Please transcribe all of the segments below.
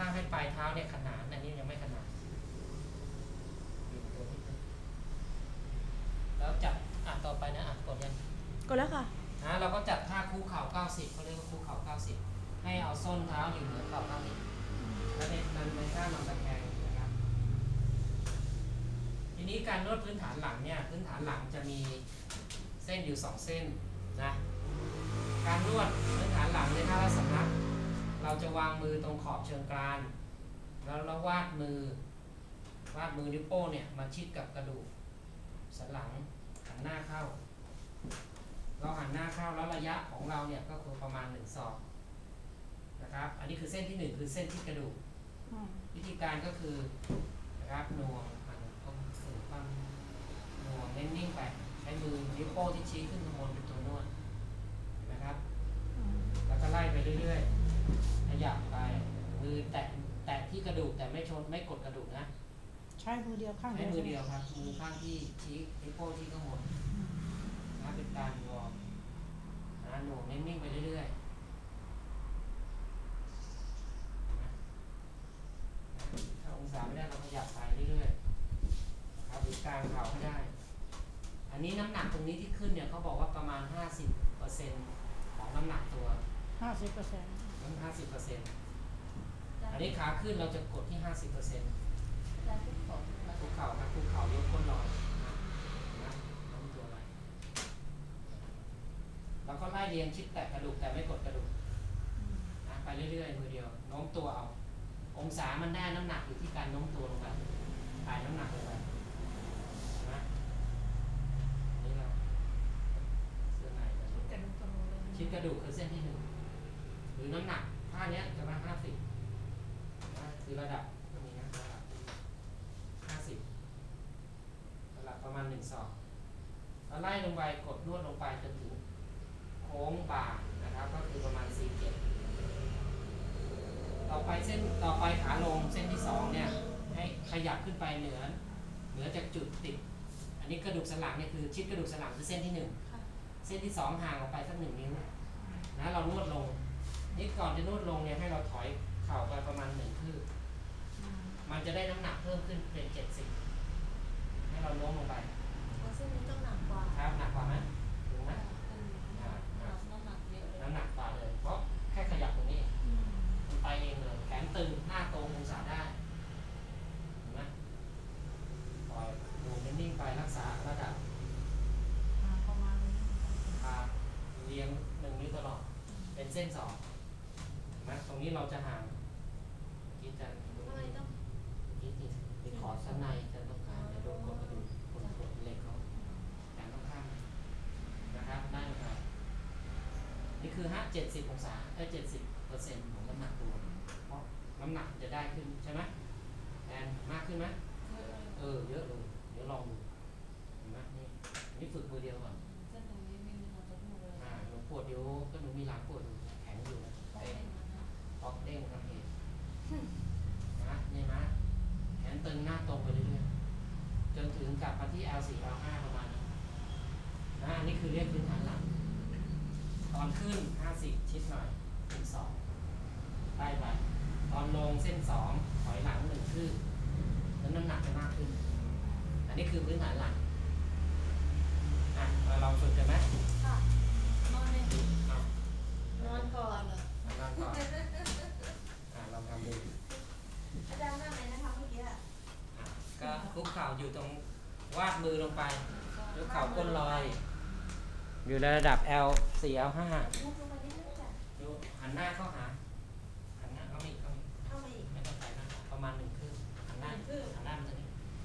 ถ้าให้ปลายเท้าเนี่ยขนานอันนี้ยังไม่ขนานแล้วจับต่อไปนะกดยังกดแล้วค่ะเราก็จับท่าคู่เข่า90เขาเรียกว่าคู่เข่า90ให้เอาส้นเท้าอยู่เหนือเข่า90แล้วในท่านอนตะแคงนะครับทีนี้การนวดพื้นฐานหลังเนี่ยพื้นฐานหลังจะมีเส้นอยู่2เส้นนะการนวดพื้นฐานหลังในท่าสำนักเราจะวางมือตรงขอบเชิงกรานแล้วเราวาดมือนิ้วโป้งเนี่ยมาชิดกับกระดูกสันหลังหันหน้าเข้าเราหันหน้าเข้าแล้วระยะของเราเนี่ยก็คือประมาณ1 ศอกนะครับอันนี้คือเส้นที่1คือเส้นที่กระดูกวิธีการก็คือนะครับหน่วงถึงความหน่วงนิ่งๆไปใช้มือนิ้วโป้งที่ชี้ขึ้นข้างบนเป็นตัวนวดนะครับแล้วก็ไล่ไปเรื่อยๆขยับไปมือแตะที่กระดูกแต่ไม่ชนไม่กดกระดูกนะใช้มือเดียวข้างใช้มือเดียวครับมือข้างที่ชี้นิ้วโป้งที่ข้างบนนะเป็นการวอร์มหน่วงนิ่งๆไปเรื่อยๆถ้าองศาไม่ได้เราขยับไปเรื่อยๆครับหรือกลางเข่าให้ได้อันนี้น้ำหนักตรงนี้ที่ขึ้นเนี่ยเขาบอกว่าประมาณ 50% ของน้ำหนักตัว 50% อันนี้ขาขึ้นเราจะกดที่ 50%คุกเข่าครับคุกเข่ายกก้นลอยนะน้ำตัวไว้แล้วก็ไล่เรียงชิดแตะกระดูกแต่ไม่กดกระดูกไปเรื่อยๆมือเดียวโน้มตัวเอาองศามันได้น้ำหนักอยู่ที่การโน้มตัวลงไปถ่ายน้ำหนักลงไปนะนี่เราเสื้อในชิดกระดูกคือเส้นที่1หรือน้ำหนักท่านี้จะมา50คือระดับตรงนี้นะระดับ50ระดับประมาณ1 ศอกแล้วไล่ลงไปกดนวดลงไปจนถึงโค้งบ่านะครับก็คือประมาณ47ต่อไปขาลงเส้นที่2เนี่ยให้ขยับขึ้นไปเหนือจากจุดติดอันนี้กระดูกสันหลังเนี่ยคือชิดกระดูกสันหลังคือเส้นที่1เส้นที่2ห่างออกไปสัก1 นิ้วนะเรานวดลงนี่ก่อนจะนวดลงเนี่ยให้เราถอยเข่าไปประมาณ1 คืบมันจะได้น้ำหนักเพิ่มขึ้นเป็น70ให้เราโน้มลงไปเส้นนี้ต้องหนักกว่าครับหนักกว่าไหมถูกไหมน้ำหนักเยอะเลยน้ำหนักกว่าเลยเพราะแค่ขยับตรงนี้มันไปเองเลยแขนตึงหน้าตรงองศาได้เห็นไหมปล่อยดูนิ่งๆไปรักษาระดับประมาณนี้เรียง1 นิ้วตลอดเป็นเส้น2นะตรงนี้เราจะห่างกินกันขอชั้นในจะต้องการจะโดนกดกระดูกกดเหล็กเขาแขนต้องข้ามนะครับได้ไหมครับนี่คือ70 องศา70% ของน้ำหนักตัวเพราะน้ำหนักจะได้ขึ้นใช่ไหมแอนมากขึ้นไหมเยอะเลยเดี๋ยวลองดูเห็นไหมนี่ฝึกมือเดียวก่อนเส้นตรงนี้ไม่มีเราจะพูดเลยหนูปวดอยู่ก็หนูมีหลังปวดแข็งอยู่ป๊อกเด้งครับเหตุนะนี่นะแขนตึงหน้าตรงไปเรื่อยๆจนถึงกลับมาที่ L4 L5 ประมาณนี้นะอันนี้คือเรียกพื้นฐานหลังตอนขึ้น50ชิดหน่อยเป็น2ได้ไปตอนลงเส้น2ถอยหลัง1 คืบแล้วน้ำหนักจะมากขึ้นอันนี้คือพื้นฐานหลังเราลองฝึกกันไหมค่ะนอนเลยนอนก่อนลองทำดูอาจารย์นั่งไหนนะคะเมื่อกี้ก็คุกเข่าอยู่ตรงวาดมือลงไปยกเข่าก้นลอยอยู่ในระดับ L4 L5 หันหน้าเข้าหาหันหน้าเข้าอีกไม่ต้องใส่นะประมาณ1 คืบหันหน้ามันจะนี่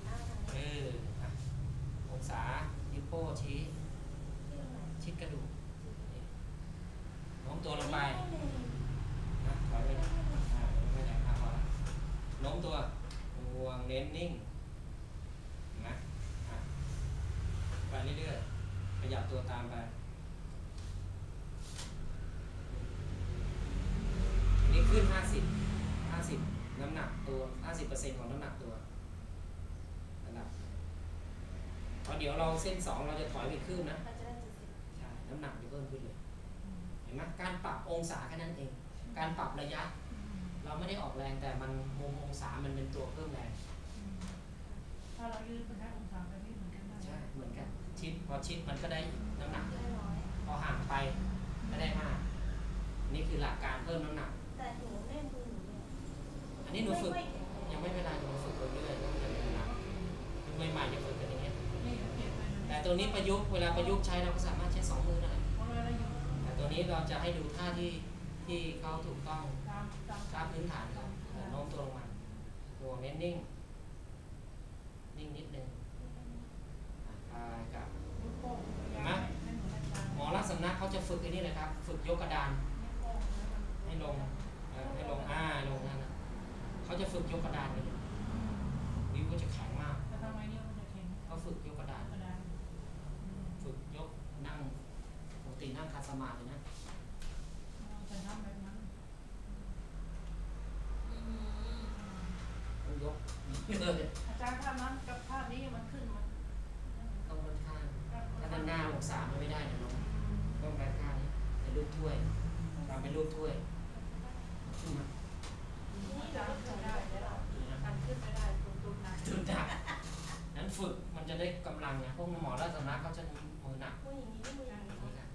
องศานิ้วโป้ชี้ชิดกระดูกโน้มตัวลงไปนะถอยไปไม่ไหนครับโน้มตัววางเน้นนิ่งนะไปเรื่อยๆขยับตัวตามไปนี่ขึ้น50น้ำหนักตัว 50% ของน้ำหนักตัวระดับพอเดี๋ยวเราเส้น2เราจะถอยไปขึ้นนะใช่น้ำหนักจะเพิ่มขึ้นเลยเห็นไหมการปรับองศาแค่นั้นเองการปรับระยะเราไม่ได้ออกแรงแต่มันมุมองศามันเป็นตัวเพิ่มแรงถ้าเรายืดไปได้องศาแบบนี้เหมือนกันได้ใช่เหมือนกันชิดพอชิดมันก็ได้น้ำหนักได้น้อยพอห่างไปก็ได้มากนี่คือหลักการเพิ่มน้ำหนักแต่หนูเล่นมือหนูเนี่ยอันนี้หนูฝึกไม่แข็งแรงยังไม่เป็นไรหนูฝึกไปเรื่อยๆแล้วมันจะมีหนักเป็นใหม่ๆจะฝึกกันอย่างเงี้ยนี่ก็เก็บไปนะแต่ตัวนี้ประยุกต์เวลาประยุกต์ใช้เราก็สามารถใช้สองมือได้เพราะเราอยู่แต่ตัวนี้เราจะให้ดูท่าที่เขาถูกต้องตามท่าพื้นฐานครับโน้มตัวลงมาตัวเน้นนิ่งนิ่งนิดนึงคลายกับลูกโป่งให้หนูได้ตามหมอรักสำนักเขาจะฝึกไอ้นี่เลยครับฝึกยกกระดานให้ลงให้ลงลงนั่นนะเขาจะฝึกยกกระดานเลยนิ้วก็จะแข็งมากแต่ทำไมเนี่ยมันจะแข็งเขาฝึกยกกระดานกระดานฝึกยกนั่งปกตินั่งคาสมาธิเลยนะจะทำแบบนั้นต้องยกเลยอาจารย์ท่านั้นกับท่านี้มันขึ้นมันต้องด้านข้างถ้าด้านหน้าองศามันไม่ได้นะน้องต้องด้านข้างนี้เป็นรูปถ้วยทำเป็นรูปถ้วยขึ้นมานี่เราขึ้นได้แล้วการขึ้นไม่ได้ตุ้มๆนะจุดดักนั้นฝึกมันจะได้กำลังไงพวกหมอรักสำนักเขาจะมือหนักมืออย่างนี้มืออย่างนี้นี่ครับ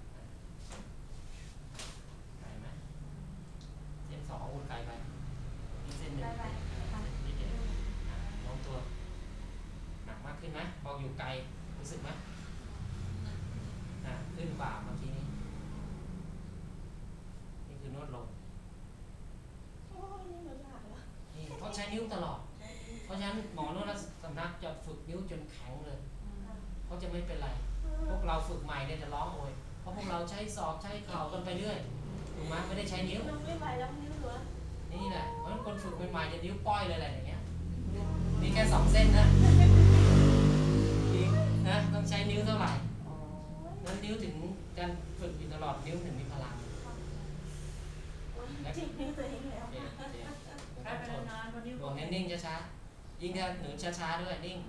ไกลไหมเส้นสองวนไกลไปนี่เส้นหนึ่งนี่เด็กน้องตัวหนักมากขึ้นไหมบอกอยู่ไกลรู้สึกไหมขึ้นบ่าเมื่อกี้นี้นี่คือนวดลงโอ้ยนี่มันหนักแล้วนี่เขาใช้นิ้วตลอด เพราะฉะนั้นหมอนวดสำนักจะฝึกนิ้วจนแข็งเลยเขาจะไม่เป็นไร พวกเราฝึกใหม่เนี่ยจะร้องโอยเพราะพวกเราใช้ศอกใช้เข่ากันไปเรื่อยถูกไหมไม่ได้ใช้นิ้วมันไม่ไหวแล้วนิ้วเหลือนี่แหละเพราะฉะนั้นคนฝึกใหม่ๆจะนิ้วป้อยเลยแหละอย่างเงี้ยมีแค่2 เส้นนะอีกนะต้องใช้นิ้วเท่าไหร่นั้นนิ้วถึงการฝึกอยู่ตลอดนิ้วถึงมีพลังจริงนิ้วตัวเองแล้วเดี๋ยวใช้ไปนานๆวันนี้ดวงนิ่งๆช้าๆยิ่งถ้าหนูช้าๆด้วยนิ่ง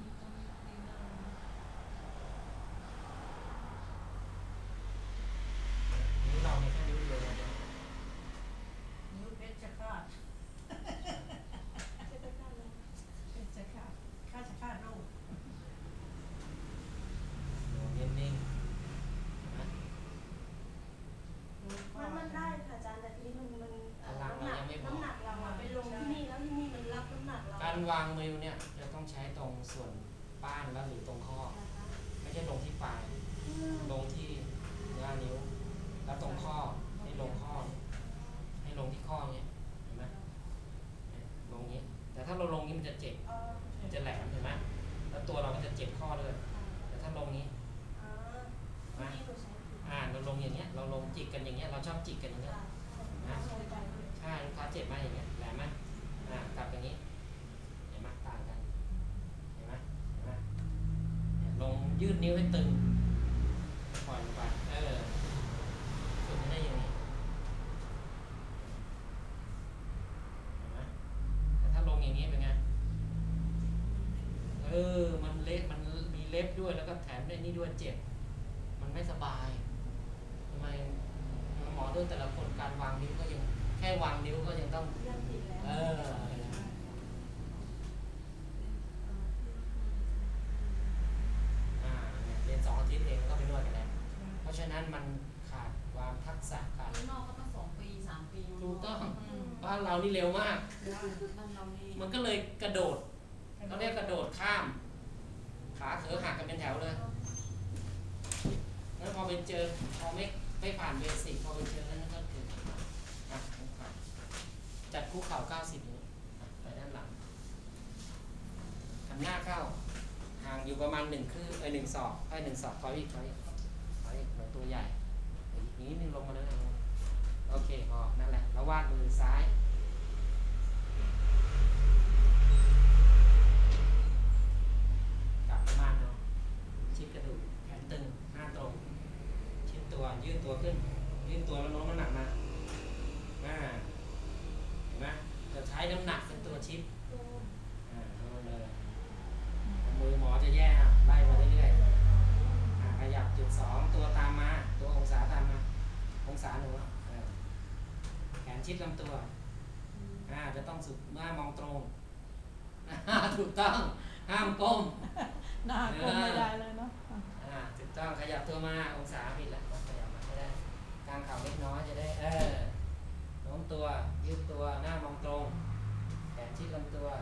นิ้วเราเนี่ยแค่นิ้วเดียวเลยนิ้วเพชรจะขาดจะไปกันเลยเพชรจะขาดข้าจะขาดโรคดวงนิ่งๆนะมันได้ค่ะอาจารย์แต่ทีนี้มันน้ำหนักเราไปลงที่นี่แล้วที่นี่มันรับน้ำหนักเราการวางมือเนี่ยจะต้องใช้ตรงส่วนป้านแล้วหรือตรงข้อ ไม่ใช่ลงที่ปลายลงที่หน้านิ้ว แล้วตรงข้อให้ลงข้อให้ลงที่ข้อเนี่ยเห็นไหมลงนี้แต่ถ้าเราลงนี้มันจะเจ็บมันจะแหลมเห็นไหมแล้วตัวเราก็จะเจ็บข้อเลยแต่ถ้าลงนี้นะเราลงอย่างเงี้ยเราลงจิกกันอย่างเงี้ยเราชอบจิกกันอย่างเงี้ยนะใช่ลูกค้าเจ็บไหมอย่างเงี้ยแหลมไหมกลับอย่างนี้เห็นไหมต่างกันเห็นไหมเนี่ยลงยืดนิ้วให้ตึงปล่อยลงไปฝึกไม่ได้อย่างนี้เห็นไหมแต่ถ้าลงอย่างนี้เป็นไงมันเล็บมันมีเล็บด้วยแล้วก็แถมด้วยนี่ด้วยเจ็บมันไม่สบายทำไมหมอด้วยแต่ละคนการวางนิ้วก็ยังแค่วางนิ้วก็ยังต้องยังติดแล้วเรียน2 อาทิตย์เองก็ไปนวดกันแล้วเพราะฉะนั้นมันขาดความทักษะขาดข้างนอกก็ต้อง2 ปี 3 ปีถูกต้องบ้านเรานี่เร็วมากนั่นเรานี่มันก็เลยกระโดดเขาเรียกกระโดดข้าม ขาเขอหักกันเป็นแถวเลยแล้วพอไปเจอพอไม่ผ่านเบสิกพอไปเจอแล้วนั่นก็คือจัดคุกเข่า90นิ้วไปด้านหลังหันหน้าเข้าห่างอยู่ประมาณ1 ศอกให้1 ศอกถอยอีกเหมือนตัวใหญ่อีกนิดนึงลงมาเลยโอเคพอนั่นแหละแล้ววาดมือซ้ายกลับมาเนาะชิดกระดูกแขนตึงหน้าตรงชิดตัวยืดตัวขึ้นยืดตัวแล้วโน้มน้ำหนักมาเห็นไหมจะใช้น้ำหนักเป็นตัวชิดโน้มเลยมือหมอจะแย่ไล่มาเรื่อยๆขยับจุด2ตัวตามมาตัวองศาตามมาองศาหนูแขนชิดลำตัวจะต้องสุดหน้ามองตรง ถูกต้องห้ามก้มหน้าก้มไม่ได้เลยเนาะถูกต้องขยับตัวมาองศาผิดละขยับมาก็ได้กางเข่าเล็กน้อยจะได้โน้มตัวยืดตัวหน้ามองตรงแขนชิดลำตัว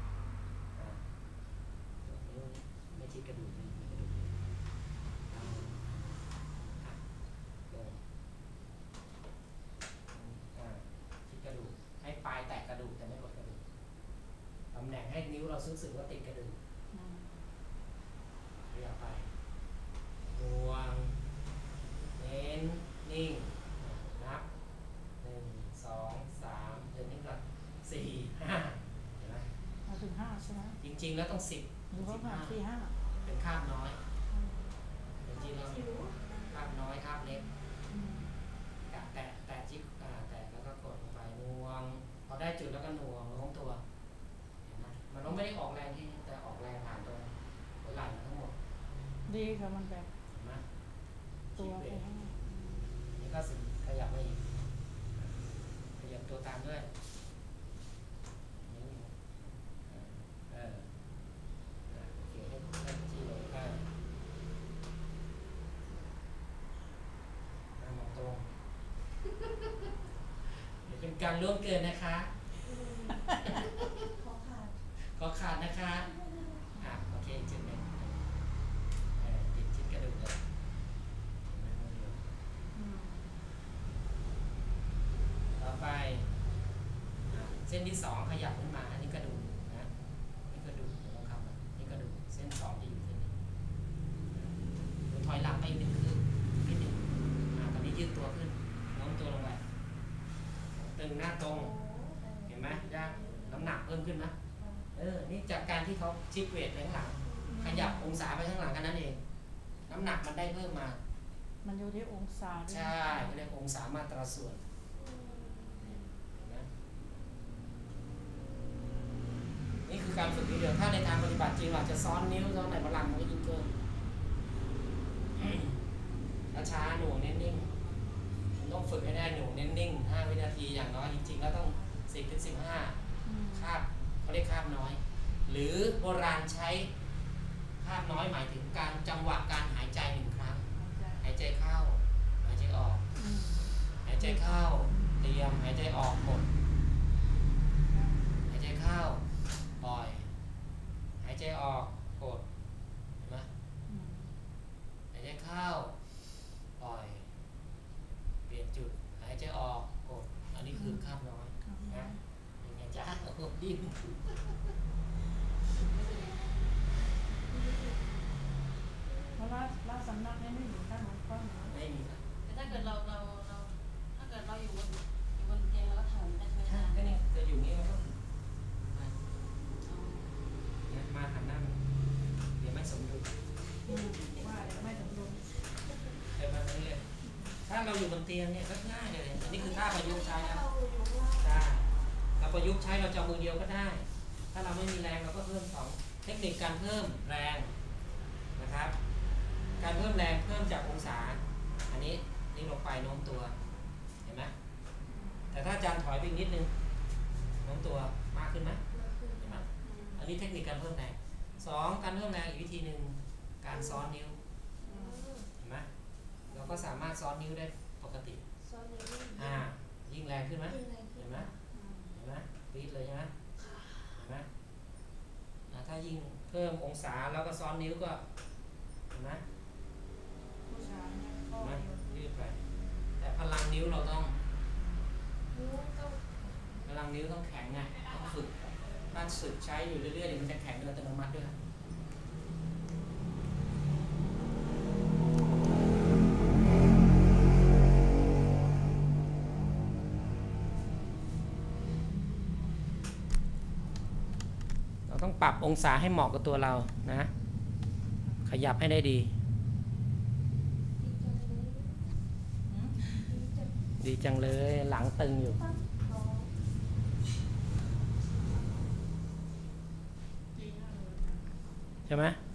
นิ้วไม่ชิดกระดูกไม่กระดูกลงชิดกระดูกให้ปลายแตะกระดูกแต่ไม่กดกระดูกตำแหน่งให้นิ้วเรารู้สึกว่าติดกระดูกขยับไปงวงเน้นนิ่งนับ1 2 3เดินนิ่งก่อน4 5เห็นไหมมาถึง5ใช่ไหมจริงๆแล้วต้อง10 หรือว่า4 5 เป็นคาบน้อยจริงๆแล้วคาบน้อยคาบเล็กแตะจิ๊กแตะแล้วก็กดลงไปงวงพอได้จุดแล้วก็หน่วงโน้มตัวเห็นไหมมันต้องไม่ได้ออกแรงที่แต่ออกแรงผ่านตรงหัวไหล่ทั้งหมดดีค่ะมันแบบเห็นไหมตัวนี่ก็ขยับมาอีกขยับตัวตามด้วยโอเคให้ที่ลงได้มองตรงเดี๋ยวเป็นการล่วงเกินนะคะขอขาดนะคะโอเคจุดหนึ่งติดชิดกระดูกเลยต่อไปเส้นที่2ขยับขึ้นมาอันนี้กระดูกนะนี่กระดูกลองคำนี่กระดูกเส้น2จะอยู่เส้นนี้ถอยหลังไป1 คืบนิดนึงตอนนี้ยืดตัวขึ้นโน้มตัวลงไปตึงหน้าตรงเห็นไหมยากน้ำหนักเพิ่มขึ้นไหมนี่จากการที่เขาชิปเวทไปข้างหลังขยับองศาไปข้างหลังกันนั่นเองน้ำหนักมันได้เพิ่มมามันอยู่ที่องศาใช่เรียกองศามาตราส่วนนี่คือการฝึกวิดีโอถ้าในทางปฏิบัติจริงเราจะซ้อนนิ้วซ้อนไหนพลังมันก็ยิ่งเกินช้าหน่วงนิ่งๆต้องฝึกให้ได้หน่วงนิ่งๆ5 วินาทีอย่างน้อยจริงๆแล้วต้อง10 ถึง 15คาบเขาเรียกคาบน้อยหรือโบราณใช้คาบน้อยหมายถึงการจังหวะการหายใจ1 ครั้งหายใจเข้าหายใจออกหายใจเข้าเตรียมหายใจออกกดหายใจเข้าปล่อยหายใจออกกดเห็นไหมหายใจเข้าปล่อยเปลี่ยนจุดหายใจออกกดอันนี้คือคาบน้อยนะอย่างเงี้ยจ้าดิ้นเพราะว่าสำนักนี้ไม่มีขั้นของก้อนไม่มีครับแต่ถ้าเกิดเราถ้าเกิดเราอยู่บนเตียงแล้วก็ถ่ายได้ไหมคะก็เนี่ยจะอยู่นี่มันก็มาหันหน้าเดี๋ยวไม่สมดุลว่าเดี๋ยวไม่สมดุลเดี๋ยวมาเรื่อยถ้าเราอยู่บนเตียงเนี่ยก็ง่ายเลยอันนี้คือท่าประยุกต์ใช้นะใช่เราประยุกต์ใช้เราจะมือเดียวก็ได้ถ้าเราไม่มีแรงเราก็เพิ่ม2 เทคนิคการเพิ่มแรงนะครับการเพิ่มแรงเพิ่มจากองศาอันนี้นี่ลงไปโน้มตัวเห็นไหมแต่ถ้าอาจารย์ถอยไปนิดนึงโน้มตัวมากขึ้นไหมเห็นไหมอันนี้เทคนิคการเพิ่มแรง2การเพิ่มแรงอีกวิธีหนึ่งการซ้อนนิ้วเห็นไหมเราก็สามารถซ้อนนิ้วได้ปกติยิ่งแรงขึ้นไหมเห็นไหมปี๊ดเลยใช่ไหมเห็นไหมถ้ายิ่งเพิ่มองศาแล้วก็ซ้อนนิ้วก็เห็นไหมยืดไปแต่พลังนิ้วเราต้องพลังนิ้วต้องแข็งไงต้องฝึกถ้าฝึกใช้อยู่เรื่อยๆเดี๋ยวมันจะแข็งโดยอัตโนมัติด้วยเราต้องปรับองศาให้เหมาะกับตัวเรานะขยับให้ได้ดีดีจังเลยหลังตึงอยู่ใช่ไหม